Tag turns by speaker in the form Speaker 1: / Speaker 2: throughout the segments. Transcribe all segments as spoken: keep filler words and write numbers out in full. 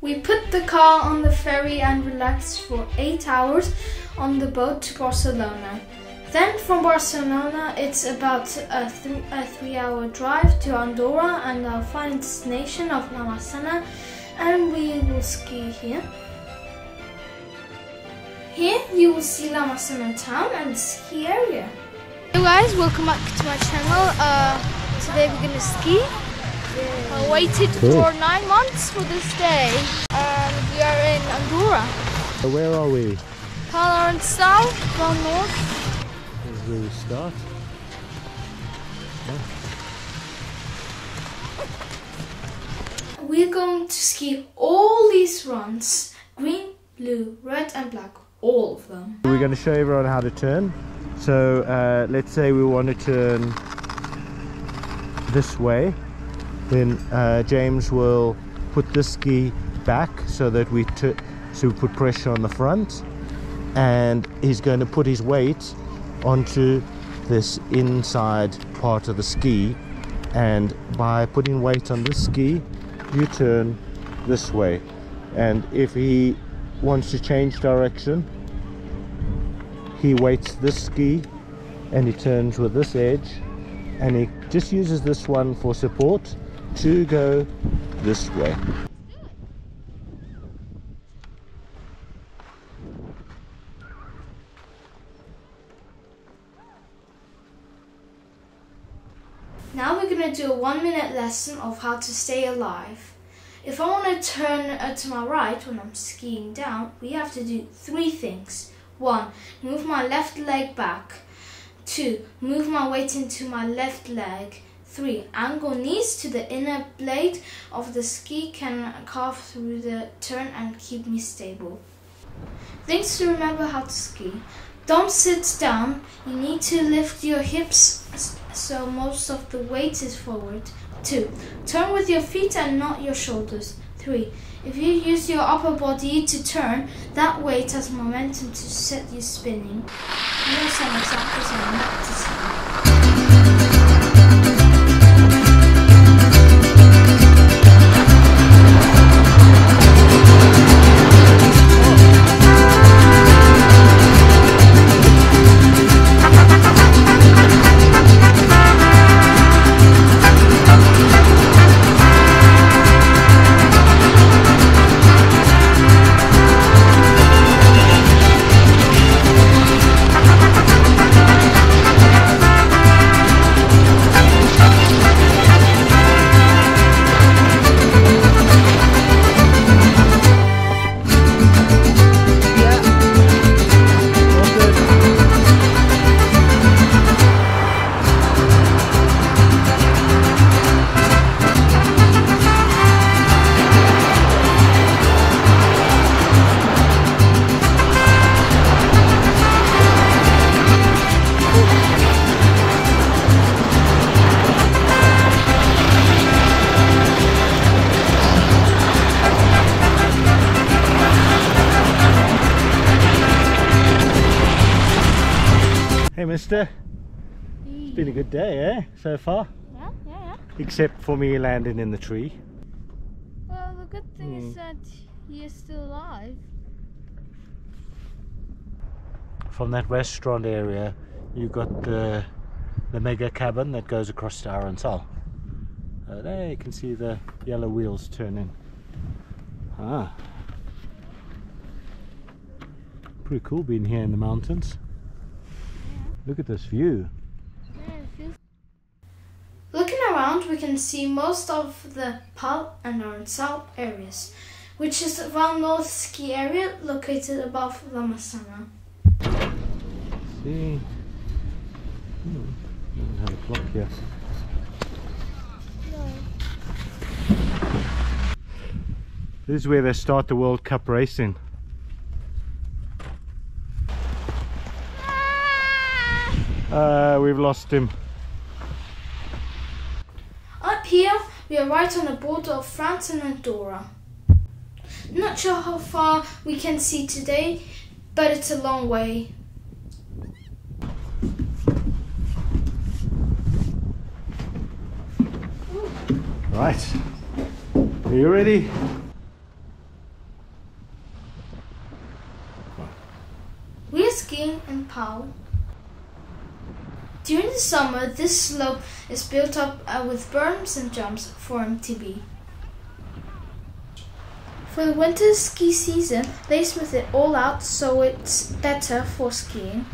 Speaker 1: We put the car on the ferry and relaxed for eight hours on the boat to Barcelona. Then from Barcelona it's about a, th a three hour drive to Andorra and our final destination of Massana, and we will ski here. Here you will see La Massana town and the ski area.
Speaker 2: Hey guys, welcome back to my channel. Uh, today we're gonna ski. I waited cool. for nine months for this day, and we are in Andorra.
Speaker 3: So where are we?
Speaker 2: Pal and Arinsal, Vallnord.
Speaker 3: This is where we start. Yeah.
Speaker 1: We're going to ski all these runs: green, blue, red and black, all of them.
Speaker 3: We're going to show everyone how to turn. So uh, let's say we want to turn this way. Then uh, James will put this ski back so that we so we put pressure on the front, and he's going to put his weight onto this inside part of the ski, and by putting weight on this ski you turn this way, and if he wants to change direction he weights this ski and he turns with this edge, and he just uses this one for support to go this way.
Speaker 1: Now we're going to do a one minute lesson of how to stay alive. If I want to turn uh, to my right when I'm skiing down, we have to do three things. One, move my left leg back. Two, move my weight into my left leg. Three, angle knees to the inner blade of the ski can carve through the turn and keep me stable. Things to remember how to ski. Don't sit down. You need to lift your hips so most of the weight is forward. Two, turn with your feet and not your shoulders. Three, if you use your upper body to turn, that weight has momentum to set you spinning. Here are some examples on not to ski.
Speaker 3: Hey mister, it's been a good day, eh, so far?
Speaker 2: Yeah, yeah, yeah.
Speaker 3: Except for me landing in the tree.
Speaker 2: Well, the good thing mm. is that he is still alive.
Speaker 3: From that restaurant area, you got the, the mega cabin that goes across to Arinsal. Uh, there you can see the yellow wheels turning. Ah. Pretty cool being here in the mountains. Look at this view.
Speaker 1: Looking around, we can see most of the Pal and Arinsal areas, which is the Vallnord ski area located above La Massana.
Speaker 3: See, hmm. I have a clock here. This is where they start the World Cup racing. Uh, we've lost him.
Speaker 1: Up here, we are right on the border of France and Andorra. Not sure how far we can see today, but it's a long way.
Speaker 3: Right, are you ready?
Speaker 1: skiing in Pal. During the summer, this slope is built up uh, with berms and jumps for M T B. For the winter ski season, they smooth it all out so it's better for skiing.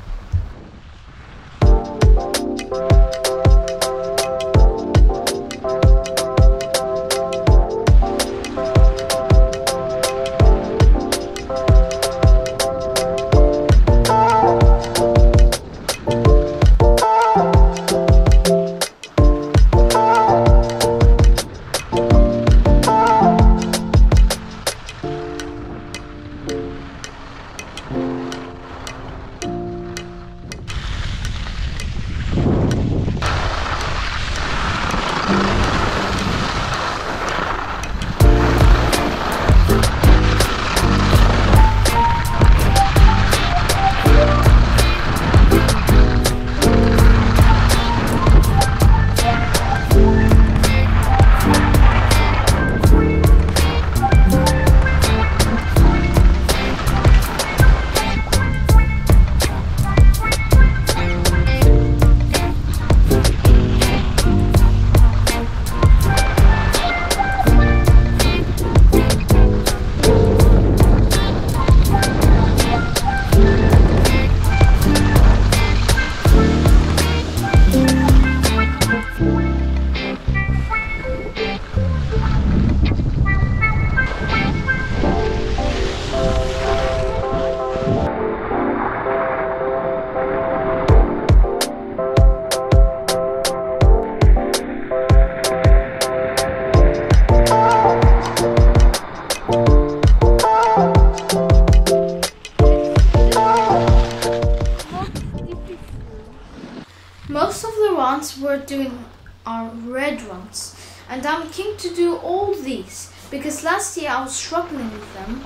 Speaker 1: Most of the runs we're doing are red runs, and I'm keen to do all these because last year I was struggling with them.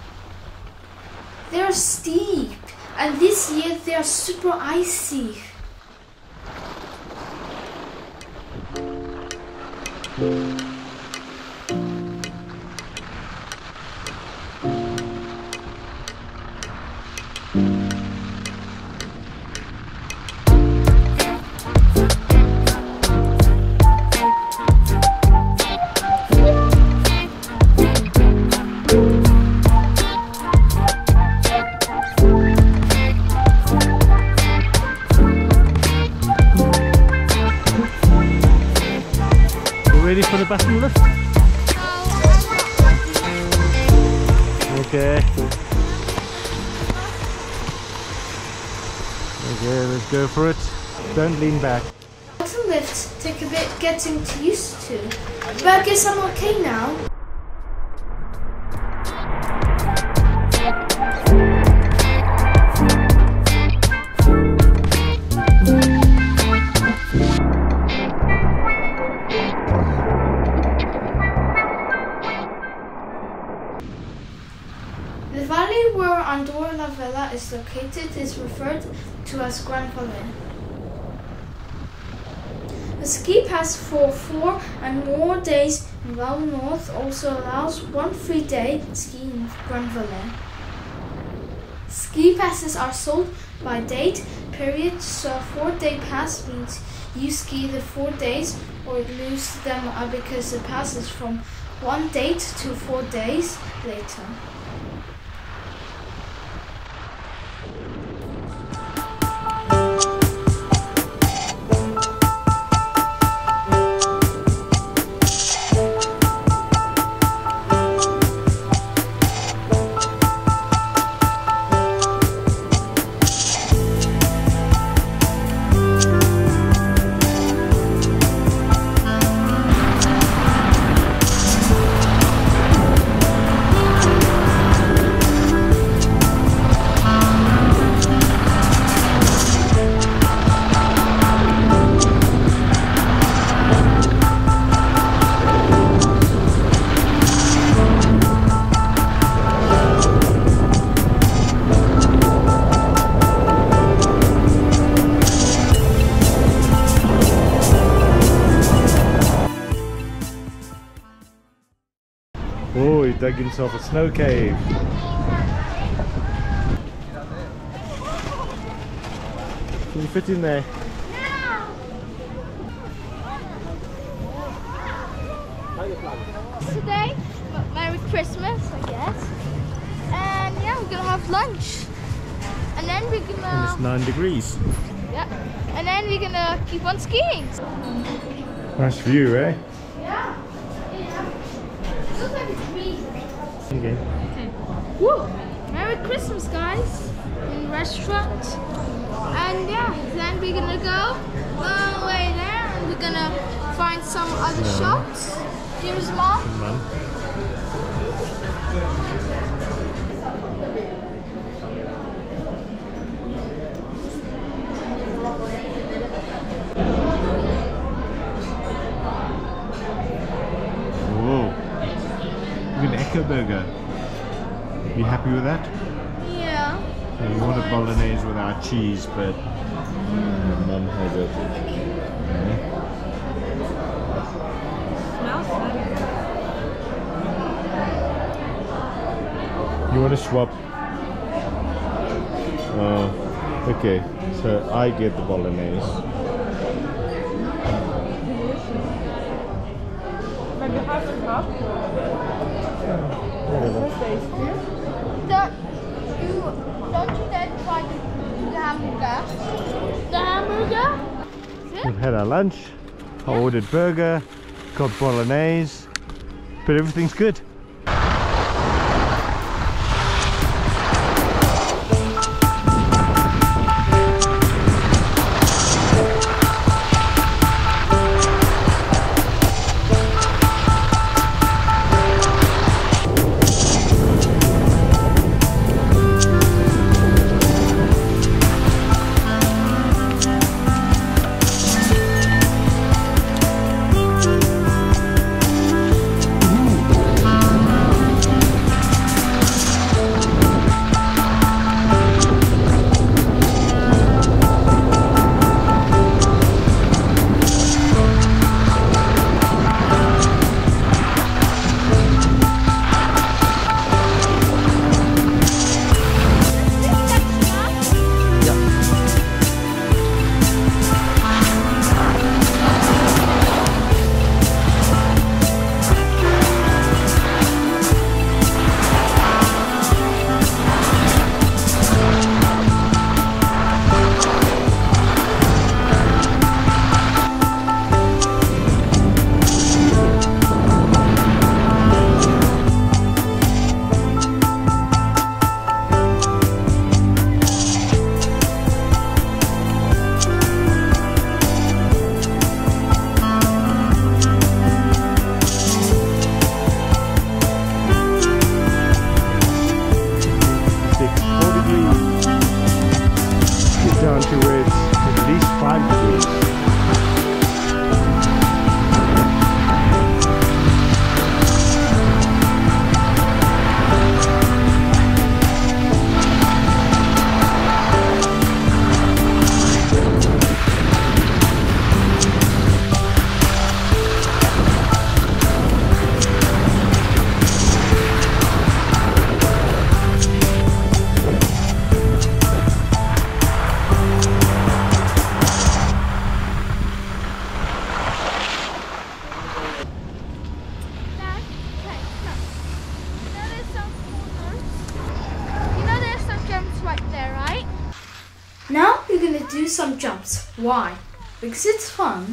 Speaker 1: They're steep, and this year they're super icy.
Speaker 3: Ready for the button lift? Okay. Okay, let's go for it. Don't lean back.
Speaker 1: Button lifts take a bit getting used to, but I guess I'm okay now. The valley where Andorra la Vella is located is referred to as Grand Valley. The ski pass for four and more days in Vallnord also allows one free day skiing in Grand Valley. Ski passes are sold by date period, so a four-day pass means you ski the four days or lose them because the pass is from one date to four days later.
Speaker 3: Oh, he dug himself a snow cave. Can you fit in there?
Speaker 2: Today, Merry Christmas, I guess. And yeah, we're gonna have lunch. And then we're gonna...
Speaker 3: And it's nine degrees.
Speaker 2: Yeah. And then we're gonna keep on skiing.
Speaker 3: Nice view, eh?
Speaker 2: Yeah. Yeah. It looks like it's green.
Speaker 3: Okay.
Speaker 2: Okay. Woo! Merry Christmas, guys. In the restaurant. And yeah, then we're gonna go all the way there and we're gonna find some other
Speaker 3: Yeah.
Speaker 2: shops. Here's mom.
Speaker 3: Mum. Whoa. An Echo burger. You happy with that?
Speaker 2: Yeah.
Speaker 3: Yeah, you want a bolognese without cheese, but mm, Mum has it. Yeah. You want to swap? Uh, okay, so I get the bolognese.
Speaker 4: Maybe half and half.
Speaker 3: Whatever.
Speaker 2: Don't you, don't you then try the, the hamburger? The hamburger?
Speaker 3: We've had our lunch. I ordered burger, got bolognese, but everything's good. Down to where it's at least five degrees.
Speaker 1: Now we're gonna do some jumps. Why? Because it's fun.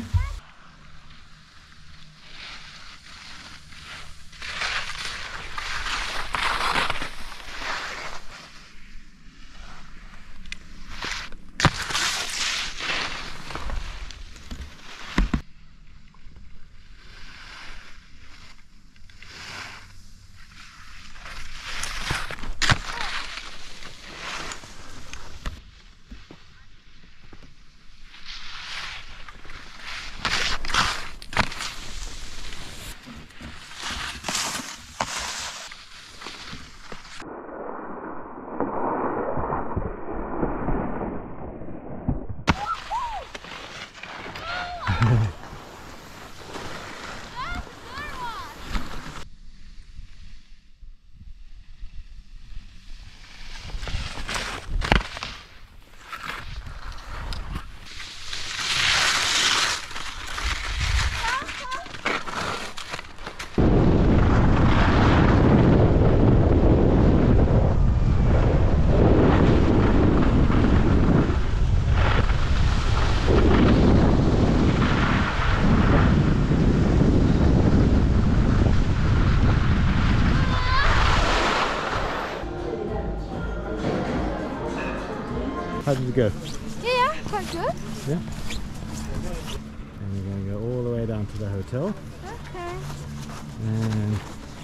Speaker 3: How did it go?
Speaker 2: Yeah, yeah, quite good.
Speaker 3: Yeah. And we're going to go all the way down to the hotel.
Speaker 2: Okay.
Speaker 3: And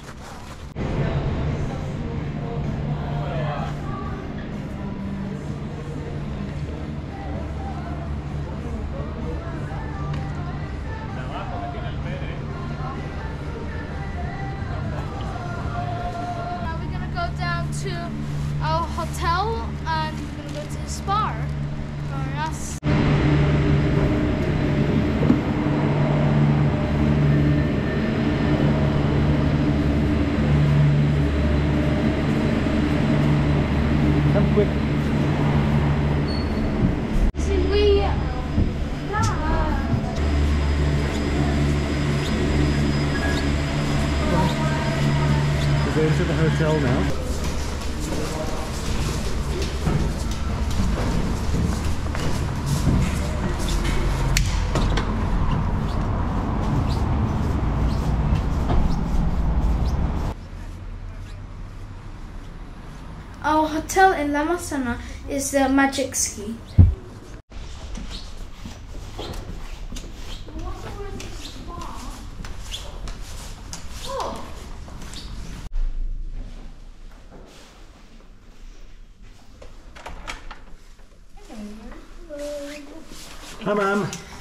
Speaker 2: Now we're gonna go down to our hotel and we're gonna go to the spa. Join us.
Speaker 3: come quick.
Speaker 2: See, we uh,
Speaker 3: We're going to the hotel now.
Speaker 1: Our hotel in La Massana is the Magic Ski.
Speaker 3: Hi, Mum.